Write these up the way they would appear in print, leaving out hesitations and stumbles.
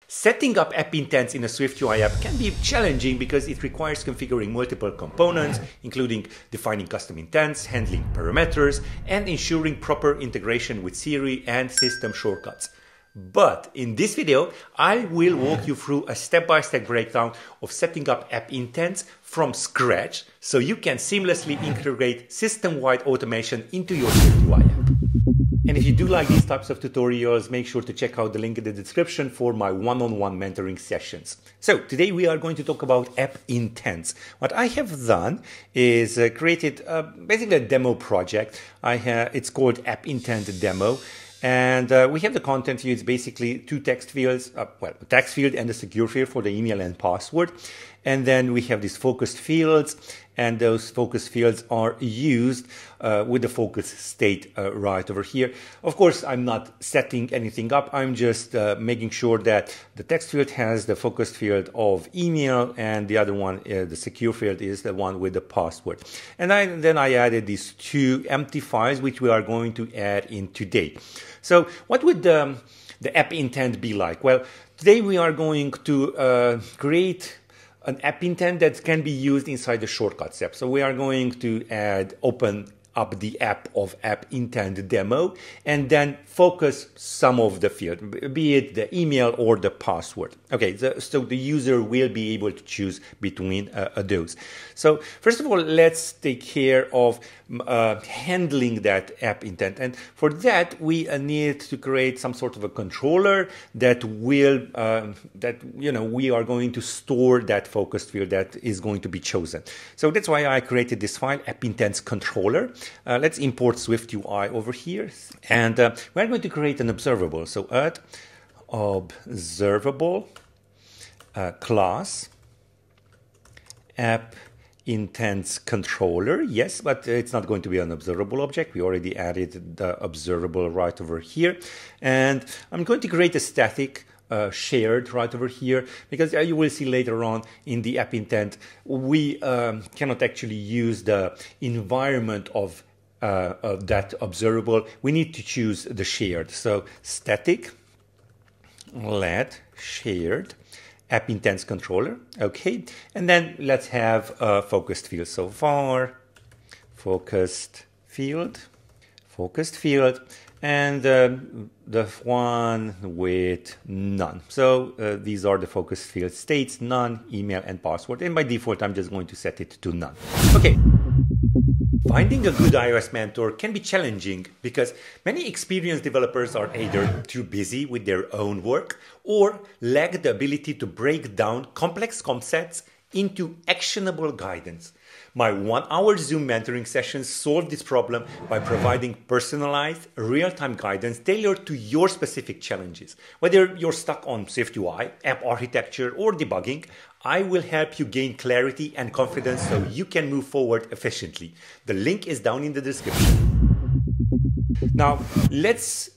Setting up app intents in a SwiftUI app can be challenging because it requires configuring multiple components, including defining custom intents, handling parameters, and ensuring proper integration with Siri and system shortcuts. But in this video, I will walk you through a step-by-step breakdown of setting up app intents from scratch so you can seamlessly integrate system-wide automation into your SwiftUI app. And if you do like these types of tutorials, make sure to check out the link in the description for my one-on-one mentoring sessions. So today we are going to talk about app intents. What I have done is created basically a demo project. It's called app intent demo. And we have the content here. It's basically two text fields, a text field and a secure field for the email and password. And then we have these focused fields, and those focus fields are used with the focus state right over here. Of course, I'm not setting anything up. I'm just making sure that the text field has the focused field of email, and the other one, the secure field, is the one with the password. And then I added these two empty files, which we are going to add in today. So what would the app intent be like? Well, today we are going to create an app intent that can be used inside the shortcuts app. So we are going to open up the app of app intent demo and then focus some of the field, be it the email or the password. Okay, so the user will be able to choose between those. So first of all, let's take care of handling that app intent. And for that, we need to create some sort of a controller that will, we are going to store that focused field that is going to be chosen. So that's why I created this file, app intents controller. Let's import SwiftUI over here, and we're going to create an observable. So add observable class app intents controller. Yes, but it's not going to be an observable object. We already added the observable right over here, and I'm going to create a static shared right over here, because you will see later on in the app intent we cannot actually use the environment of that observable. We need to choose the shared. So static let shared app intents controller. Okay, and then let's have a focused field. So far focused field, and the one with none. So these are the focused field states: none, email, and password. And by default, I'm just going to set it to none. Okay. Finding a good iOS mentor can be challenging because many experienced developers are either too busy with their own work or lack the ability to break down complex concepts into actionable guidance. My 1-hour Zoom mentoring sessions solve this problem by providing personalized, real-time guidance tailored to your specific challenges. Whether you're stuck on SwiftUI, app architecture, or debugging, I will help you gain clarity and confidence so you can move forward efficiently. The link is down in the description. Now, let's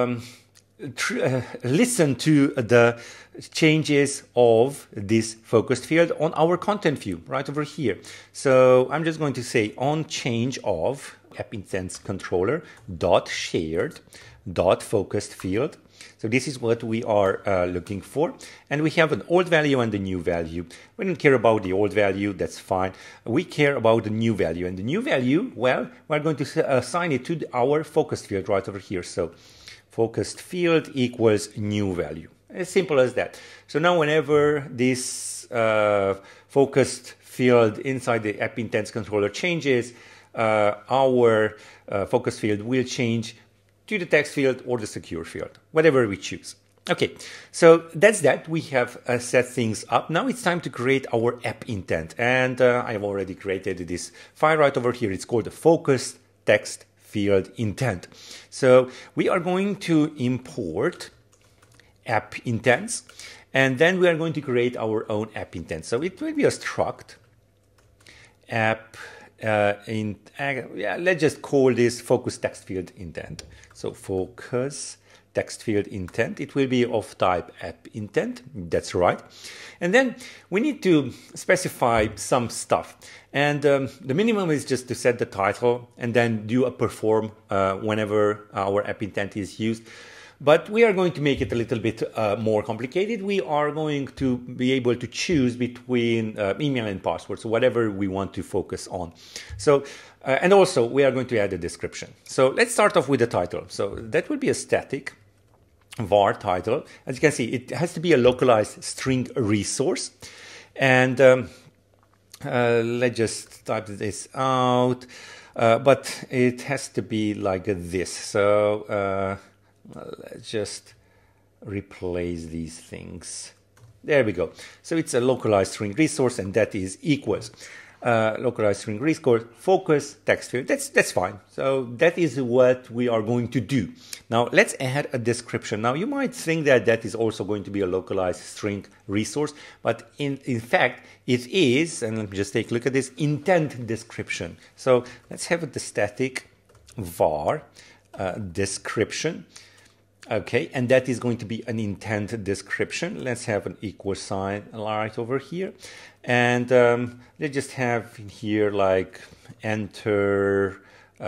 listen to the changes of this focused field on our content view right over here. So I'm just going to say on change of app intents controller dot shared dot focused field. So this is what we are looking for, and we have an old value and a new value. We don't care about the old value, that's fine. We care about the new value, and the new value, well, we're going to assign it to our focused field right over here. So focused field equals new value. As simple as that. So now whenever this focused field inside the app intents controller changes, our focus field will change to the text field or the secure field, whatever we choose. Okay, so that's that. We have set things up. Now it's time to create our app intent. And I've already created this file right over here. It's called the focused text field intent. So we are going to import app intents, and then we are going to create our own app intent. So it will be a struct app let's just call this focus text field intent. So focus text field intent. It will be of type app intent. That's right. And then we need to specify some stuff. And the minimum is just to set the title and then do a perform whenever our app intent is used. But we are going to make it a little bit more complicated. We are going to be able to choose between email and password, so whatever we want to focus on. So, and also we are going to add a description. So let's start off with the title. So that will be a static var title. As you can see, it has to be a localized string resource. And let's just type this out. But it has to be like this. So let's just replace these things. There we go. So it's a localized string resource, and that is equals localized string resource focus text field. That's fine. So that is what we are going to do. Now let's add a description. Now you might think that that is also going to be a localized string resource, but in fact it is. And let me just take a look at this intent description. So let's have the static var description. Okay, and that is going to be an intent description. Let's have an equal sign right over here. And let's just have in here like enter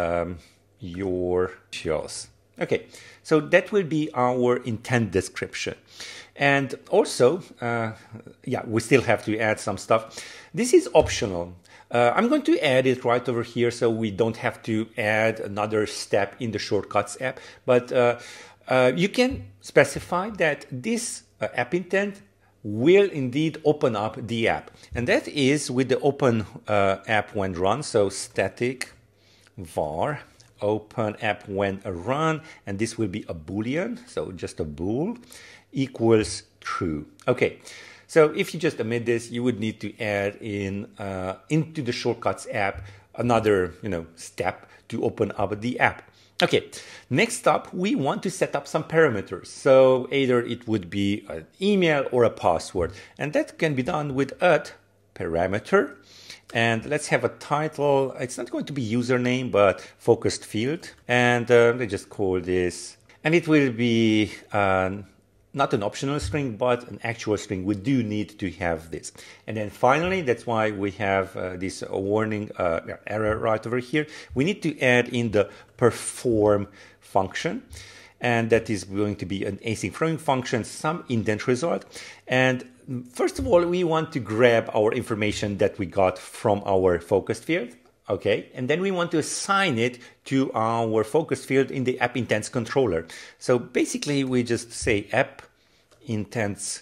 your shows. Okay, so that will be our intent description. And also, yeah, we still have to add some stuff. This is optional. I'm going to add it right over here so we don't have to add another step in the Shortcuts app. But you can specify that this app intent will indeed open up the app. And that is with the open app when run. So static var open app when run, and this will be a boolean, so just a bool equals true. Okay, so if you just omit this, you would need to add in into the Shortcuts app another step to open up the app. Okay, next up, we want to set up some parameters. So either it would be an email or a password, and that can be done with @parameter. And let's have a title. It's not going to be username, but focused field. And let's just call this, and it will be not an optional string, but an actual string. We do need to have this. And then finally, that's why we have this warning error right over here. We need to add in the perform function. And that is going to be an async throwing function, some indent result. And first of all, we want to grab our information that we got from our focused field. Okay, and then we want to assign it to our focus field in the app intents controller. So basically, we just say app intents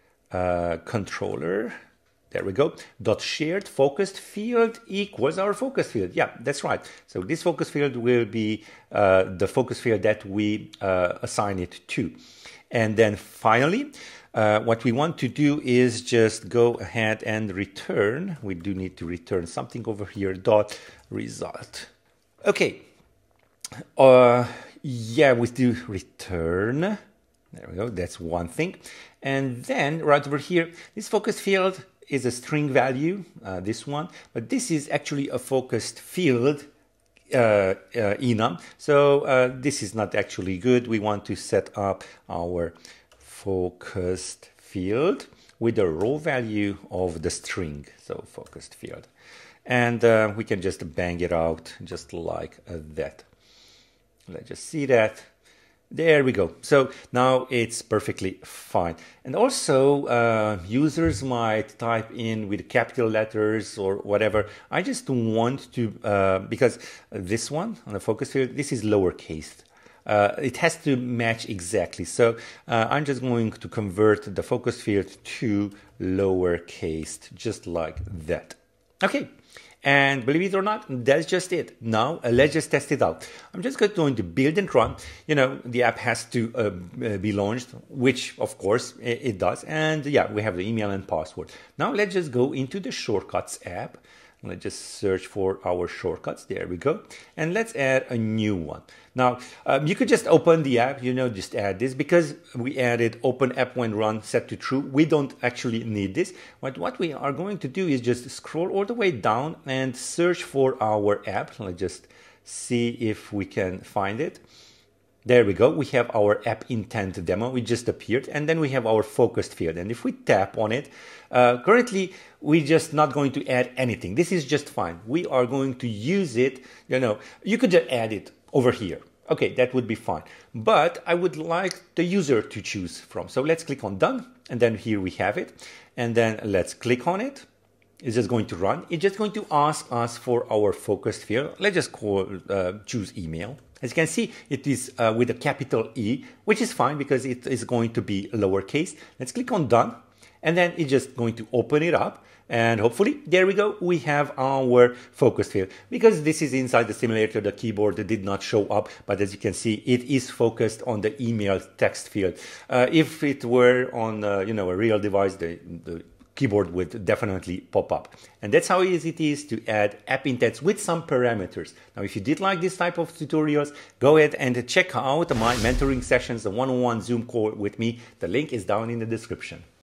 controller. There we go. Dot shared focused field equals our focus field. Yeah, that's right. So this focus field will be the focus field that we assign it to. And then finally, what we want to do is just go ahead and return. We do need to return something over here, dot result. Okay. Yeah, we do return. There we go. That's one thing. And then right over here, this focus field is a string value, this one, but this is actually a focused field enum. So this is not actually good. We want to set up our focused field with the row value of the string, so focused field. And we can just bang it out just like that. Let's just see that. There we go. So now it's perfectly fine. And also users might type in with capital letters or whatever. I just want to, because this one on the focus field, this is lowercase. It has to match exactly. So I'm just going to convert the focus field to lowercase, just like that. Okay. And believe it or not, that's just it. Now, let's just test it out. I'm just going to build and run. The app has to be launched, which, of course, it does. And yeah, we have the email and password. Now, let's just go into the Shortcuts app. Let's just search for our shortcuts. There we go. And let's add a new one. Now, you could just open the app, just add this because we added open app when run set to true. We don't actually need this. But what we are going to do is just scroll all the way down and search for our app. Let's just see if we can find it. There we go. We have our app intent demo. It just appeared. And then we have our focused field. And if we tap on it, currently, we're just not going to add anything. This is just fine. We are going to use it. You could just add it over here. Okay, that would be fine. But I would like the user to choose from. So let's click on done. And then here we have it. And then let's click on it. It's just going to run. It's just going to ask us for our focused field. Let's just choose email. As you can see, it is with a capital E, which is fine because it is going to be lowercase. Let's click on done. And then it's just going to open it up. And hopefully, there we go, we have our focus field. Because this is inside the simulator, the keyboard did not show up, but as you can see, it is focused on the email text field. If it were on a real device, the keyboard would definitely pop up. And that's how easy it is to add app intents with some parameters. Now, if you did like this type of tutorials, go ahead and check out my mentoring sessions, the one-on-one Zoom call with me. The link is down in the description.